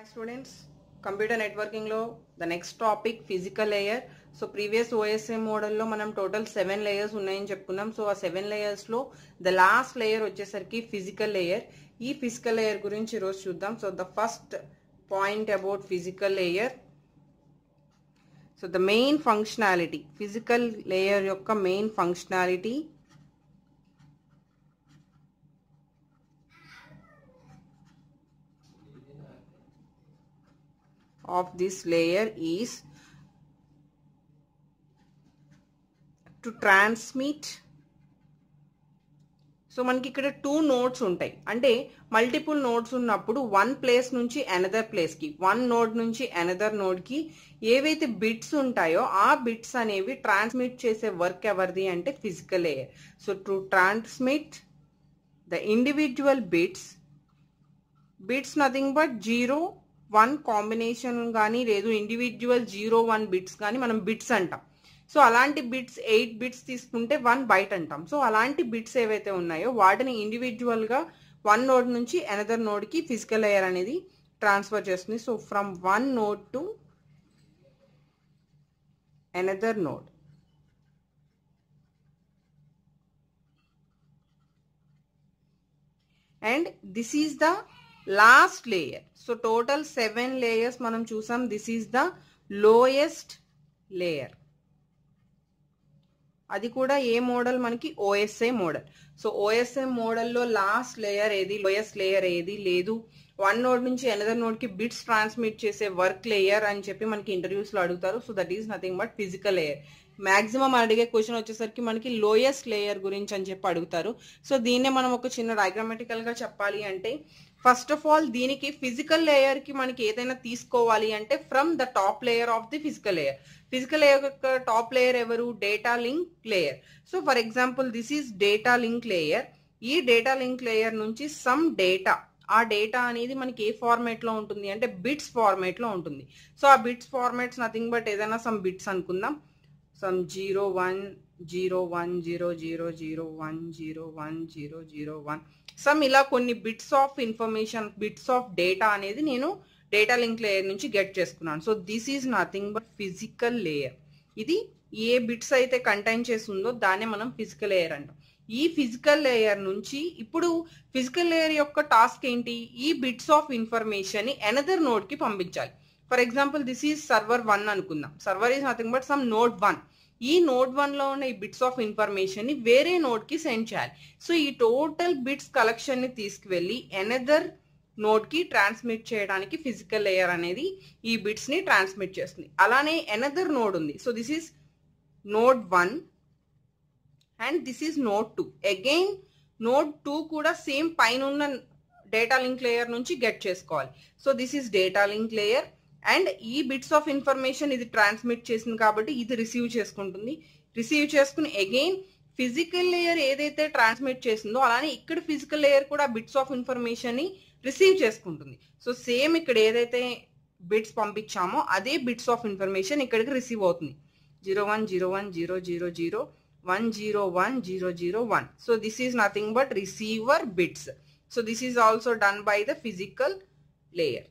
Students, computer networking lo the next topic physical layer. So previous OSM model lo manam total 7 layers unnayani cheppunnam. So a 7 layers lo the last layer vachesariki physical layer. Ee physical layer gurinchi ee roju chuddam. So the first point about physical layer, so the main functionality, physical layer yokka main functionality of this layer is to transmit. So మనకి ఇక్కడ 2 nodes ఉంటాయి, అంటే multiple nodes ఉన్నప్పుడు one place నుంచి another ప్లేస్కి, one node నుంచి another నోడ్కి ఏవైతే బిట్స్ ఉంటాయో ఆ బిట్స్ అనేవి ట్రాన్స్మిట్ చేసే వర్క్ ఎవరిది అంటే physical layer. So to transmit the individual bits nothing but 0-1 combination కానీ లేదు ఇండివిజువల్ 0-1 బిట్స్ కానీ మనం బిట్స్ అంటాం. సో అలాంటి బిట్స్ 8 బిట్స్ తీసుకుంటే 1 బైట్ అంటాం. సో అలాంటి బిట్స్ ఏవైతే ఉన్నాయో వాటిని ఇండివిజువల్గా వన్ నోడ్ నుంచి అనదర్ నోడ్కి ఫిజికల్ లేయర్ అనేది ట్రాన్స్ఫర్ చేస్తుంది. So from one node to another node. And this is the last layer. So total 7 layers మనం చూసాం. This is the lowest layer. అది కూడా ఏ మోడల్ మనకి ఓఎస్ఐ మోడల్. సో ఓఎస్ఐ మోడల్లో లాస్ట్ లేయర్ ఏది, లోయెస్ట్ లేయర్ ఏది లేదు, వన్ నోడ్ నుంచి అనదర్ నోడ్కి బిట్స్ ట్రాన్స్మిట్ చేసే వర్క్ లేయర్ అని చెప్పి మనకి ఇంటర్వ్యూస్లో అడుగుతారు. So that is nothing but physical layer. Maximum అడిగే క్వశ్చన్ వచ్చేసరికి మనకి లోయెస్ట్ లేయర్ గురించి అని చెప్పి అడుగుతారు. సో దీన్నే మనం ఒక చిన్న డయాగ్రామటికల్గా చెప్పాలి అంటే, ఫస్ట్ ఆఫ్ ఆల్ దీనికి ఫిజికల్ లేయర్కి మనకి ఏదైనా తీసుకోవాలి అంటే from the top layer of the physical layer. Physical layer యొక్క టాప్ లేయర్ ఎవరు? Data link layer. So for example this is data link layer. ఈ డేటా లింక్ లేయర్ నుంచి సమ్ డేటా, ఆ డేటా అనేది మనకి ఏ ఫార్మేట్ లో ఉంటుంది అంటే బిట్స్ ఫార్మేట్ లో ఉంటుంది. సో ఆ బిట్స్ ఫార్మేట్స్ నథింగ్ బట్ ఏదైనా సమ్ బిట్స్ అనుకుందాం. సమ్ 0-1-0-1-0-0-0-1-0-1-0-0-1 సమ్ ఇలా కొన్ని bits of information, bits of data అనేది నేను డేటా లింక్ లేయర్ నుంచి గెట్ చేసుకున్నాను. So this is nothing but physical layer. ఇది ఏ బిట్స్ అయితే కంటైన్ చేసి ఉందో దాన్నే మనం ఫిజికల్ లేయర్ అంటాం. ఈ ఫిజికల్ లేయర్ నుంచి ఇప్పుడు ఫిజికల్ లేయర్ యొక్క టాస్క్ ఏంటి? ఈ బిట్స్ ఆఫ్ ఇన్ఫర్మేషన్ ని అనదర్ నోడ్ కి పంపించాలి. For example this is server 1 అనుకుందాం. Server is nothing but some node 1. ఈ నోడ్ 1 లో ఉన్న ఈ బిట్స్ ఆఫ్ ఇన్ఫర్మేషన్ ని వేరే నోడ్ కి సెండ్ చేయాలి. సో ఈ టోటల్ బిట్స్ కలెక్షన్ ని తీసుకువెళ్ళి అనదర్ నోడ్ కి ట్రాన్స్మిట్ చేయడానికి ఫిజికల్ లేయర్ అనేది ఈ బిట్స్ ని ట్రాన్స్మిట్ చేస్తుంది. అలానే అనదర్ నోడ్ ఉంది. So this is node 1 and this is node 2. Again node 2 కూడా సేమ్ పైన ఉన్న డేటా లింక్ లేయర్ నుంచి గెట్ చేసుకోవాలి. So this is data link layer and ఈ బిట్స్ ఆఫ్ ఇన్ఫర్మేషన్ ఇది ట్రాన్స్మిట్ చేసింది కాబట్టి ఇది రిసీవ్ చేసుకుంటుంది. రిసీవ్ చేసుకుని అగైన్ ఫిజికల్ లేయర్ ఏదైతే ట్రాన్స్మిట్ చేసిందో అలానే ఇక్కడ ఫిజికల్ లేయర్ కూడా బిట్స్ ఆఫ్ ఇన్ఫర్మేషన్ ని రిసీవ్ చేసుకుంటుంది. సో సేమ్ ఇక్కడ ఏదైతే బిట్స్ పంపించామో అదే బిట్స్ ఆఫ్ ఇన్ఫర్మేషన్ ఇక్కడికి రిసీవ్ అవుతుంది. 0-1-0-1-0-0-0-1-0-0-1. So this is nothing but receiver bits. So this is also done by the physical layer.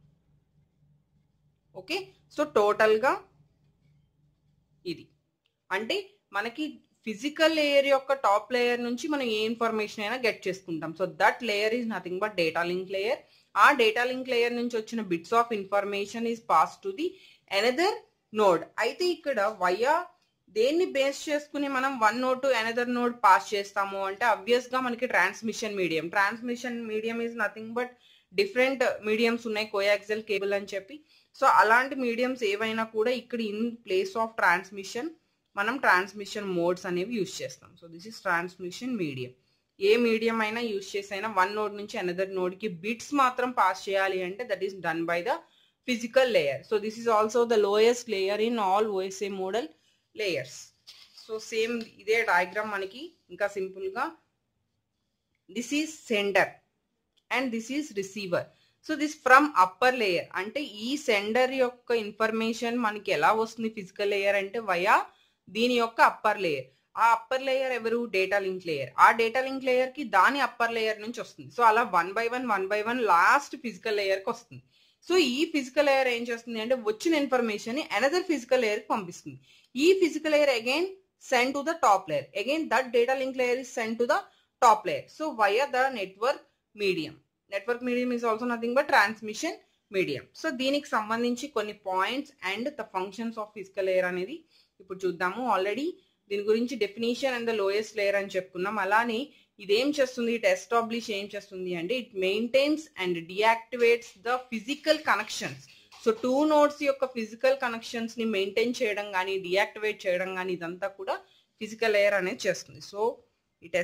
Okay. So total గా ఇది అంటే మనకి ఫిజికల్ లేయర్ యొక్క టాప్ లేయర్ నుంచి మనం ఏ ఇన్ఫర్మేషన్ అయినా గెట్ చేసుకుంటాం. So that layer is nothing but data link layer. ఆ డేటా లింక్ లేయర్ నుంచి వచ్చిన bits of information is pass to the another node. అయితే ఇక్కడ వయా దేన్ని బేస్ చేసుకుని మనం one node to another node pass చేస్తాము అంటే అబ్వియస్ గా మనకి transmission medium is nothing but different mediums ఉన్నాయి, కోయాక్సియల్ కేబుల్ అని చెప్పి. సో అలాంటి మీడియంస్ ఏవైనా కూడా ఇక్కడ ఇన్ ప్లేస్ ఆఫ్ ట్రాన్స్మిషన్ మనం ట్రాన్స్మిషన్ మోడ్స్ అనేవి యూజ్ చేస్తాం. So this is transmission medium. ఏ మీడియం అయినా యూజ్ చేసైనా వన్ నోడ్ నుంచి అనదర్ నోడ్ కి బిట్స్ మాత్రం పాస్ చేయాలి అంటే that is done by the physical layer. So this is also the lowest layer in all OSI model layers. So same ఇదే diagram మనకి ఇంకా సింపుల్ గా this is sender and this is receiver. So this from upper layer అంటే ఈ sender యొక్క information మనకి ఎలా వస్తుంది ఫిజికల్ లేయర్ అంటే వయా దీని యొక్క అప్పర్ లేయర్. ఆ అప్పర్ లేయర్ ఎవరు? Data link layer. ఆ డేటా లింక్ లేయర్ కి దాని అప్పర్ లేయర్ నుంచి వస్తుంది. సో అలా 1 by 1 లాస్ట్ ఫిజికల్ లేయర్ కి వస్తుంది. సో ఈ ఫిజికల్ లేయర్ ఏం చేస్తుంది అంటే వచ్చిన ఇన్ఫర్మేషన్ ని అనదర్ ఫిజికల్ లేయర్ కి పంపిస్తుంది. ఈ physical layer again send to the top layer. Again that data link layer is send to the top layer. So via the network medium. Network medium is also nothing but transmission medium. So దీనికి సంబంధించి కొన్ని points and the functions of physical layer అనేది ఇప్పుడు చూద్దాము. Already దీని గురించి definition and the lowest layer అని చెప్పుకున్నాం. అలానే ఇదేం చేస్తుంది, ఇట్ ఎస్టాబ్లిష్ ఏం చేస్తుంది అంటే it maintains and deactivates the physical connections. So two nodes యొక్క ఫిజికల్ కనెక్షన్స్ ని మెయింటైన్ చేయడం కానీ డియాక్టివేట్ చేయడం కానీ ఇదంతా కూడా ఫిజికల్ లేయర్ అనేది చేస్తుంది. So it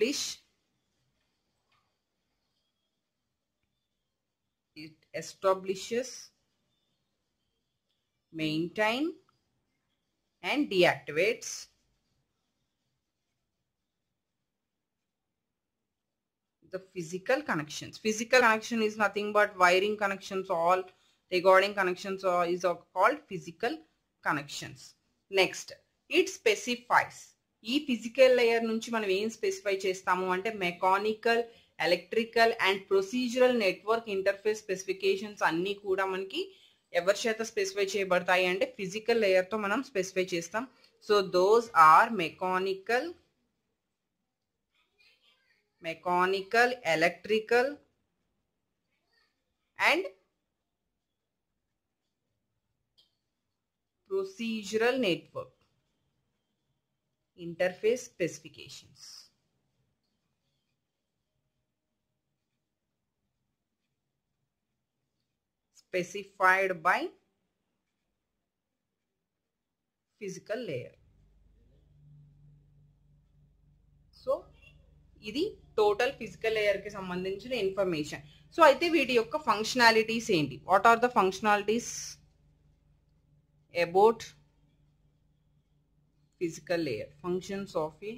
establishes, maintain and deactivates the physical connections. Physical connection is nothing but wiring connections, all recording connections is called physical connections. Next, it specifies. ఈ ఫిజికల్ లేయర్ నుంచి మనం ఏం స్పెసిఫై చేస్తాము అంటే mechanical, electrical and procedural network interface specifications అన్ని కూడా మనకి ఎవరి చేత స్పెసిఫై చేయబడతాయి అంటే ఫిజికల్ లేయర్ తో మనం స్పెసిఫై చేస్తాం. So those are mechanical, electrical and procedural network interface specifications. Specified by physical layer. సో ఇది టోటల్ ఫిజికల్ లేయర్ కి సంబంధించిన ఇన్ఫర్మేషన్. సో అయితే వీటి యొక్క ఫంక్షనాలిటీస్ ఏంటి? What are the functionalities about physical layer? Functions of a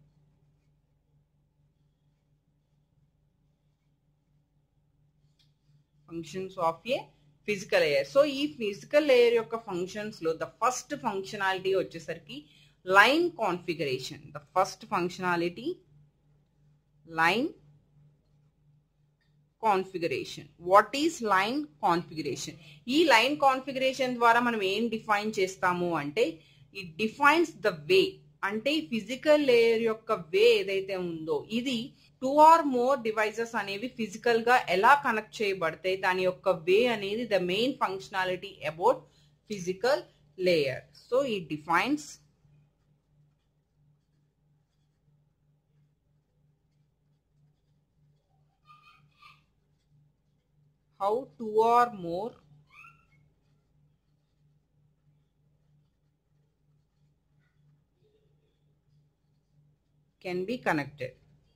physical layer. So ఈ physical layer యొక్క functions లో the first functionality వచ్చేసరికి line configuration. The first functionality line configuration. What is line configuration? ఈ line configuration ద్వారా మనం ఏం define చేస్తాము అంటే ఇట్ డిఫైన్స్ ద వే. అంటే ఈ ఫిజికల్ లేయర్ యొక్క వే ఏదైతే ఉందో ఇది 2 or more డివైజెస్ అనేవి ఫిజికల్ గా ఎలా కనెక్ట్ చేయబడతాయి, దాని యొక్క వే అనేది the main functionality about physical layer. So it defines how 2 or more can be connected.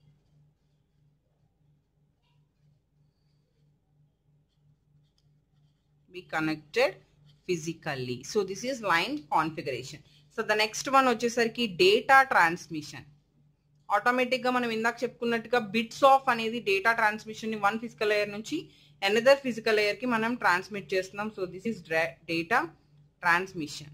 Physically. So this is line configuration. So the next one వచ్చేసరికి data transmission. Automatic గా మనం ఇందాక చెప్పుకున్నట్టుగా బిట్స్ ఆఫ్ అనేది data transmission ని one physical layer నుంచి another physical layer కి మనం ట్రాన్స్మిట్ చేస్తున్నాం. So this is data transmission.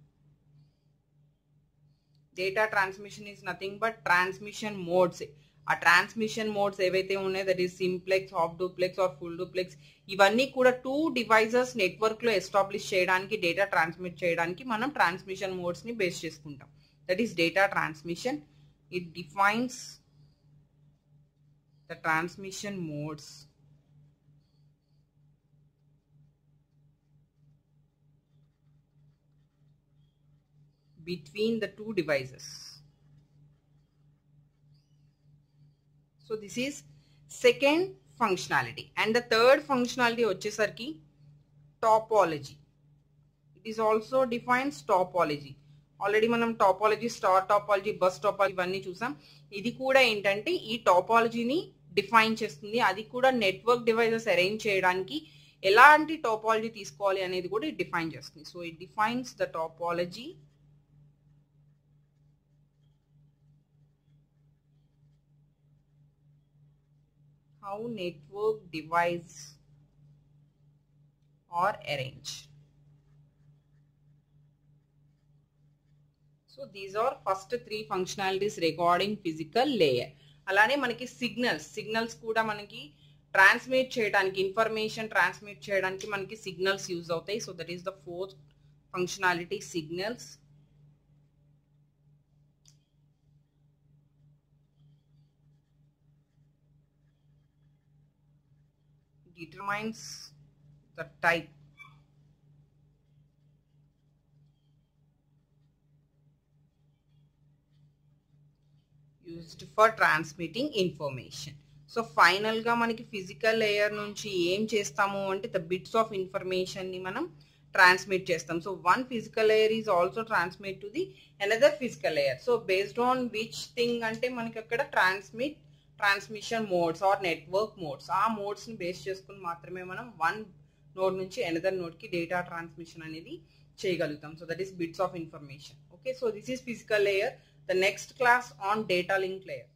Data transmission is nothing but transmission modes. ఆ ట్రాన్స్మిషన్ మోడ్స్ ఏవైతే ఉన్నాయో that is simplex, half duplex or full duplex, ఇవన్నీ కూడా 2 డివైజెస్ నెట్వర్క్ లో ఎస్టాబ్లిష్ చేయడానికి డేటా ట్రాన్స్మిట్ చేయడానికి మనం ట్రాన్స్మిషన్ మోడ్స్ ని బేస్ చేసుకుంటాం. That is data transmission. It defines the transmission modes between the 2 devices. So this is second functionality. And the third functionality వచ్చేసరికి topology. It is also defines topology. Already మనం topology, star topology, bus topology ఇవన్నీ చూసాం. ఇది కూడా ఏంటంటే ఈ టాపాలజీని define చేస్తుంది. అది కూడా నెట్వర్క్ డివైజెస్ అరేంజ్ చేయడానికి ఎలాంటి టాపాలజీ తీసుకోవాలి అనేది కూడా ఇది డిఫైన్ చేస్తుంది. So it defines the topology how network device are arranged. So these are first 3 functionalities regarding physical layer. అలానే మనకి సిగ్నల్స్ కూడా మనకి ట్రాన్స్మిట్ చేయడానికి ఇన్ఫర్మేషన్ ట్రాన్స్మిట్ చేయడానికి మనకి సిగ్నల్స్ యూజ్ అవుతాయి. So that is the fourth functionality, signals. Determines the type used for transmitting information. So final గా మనకి ఫిజికల్ లేయర్ నుంచి ఏం చేస్తాము అంటే ద బిట్స్ ఆఫ్ ఇన్ఫర్మేషన్ ని మనం ట్రాన్స్మిట్ చేస్తాం. So one physical layer is also transmit to the another physical layer. So based on which thing అంటే మనకి అక్కడ transmission modes or network modes, ఆ మోడ్స్ ని బేస్ చేసుకుని మాత్రమే మనం వన్ నోడ్ నుంచి అనదర్ నోడ్ కి డేటా ట్రాన్స్మిషన్ అనేది చేయగలుగుతాం. So that is bits of information. Okay, so this is physical layer. The next class on data link layer.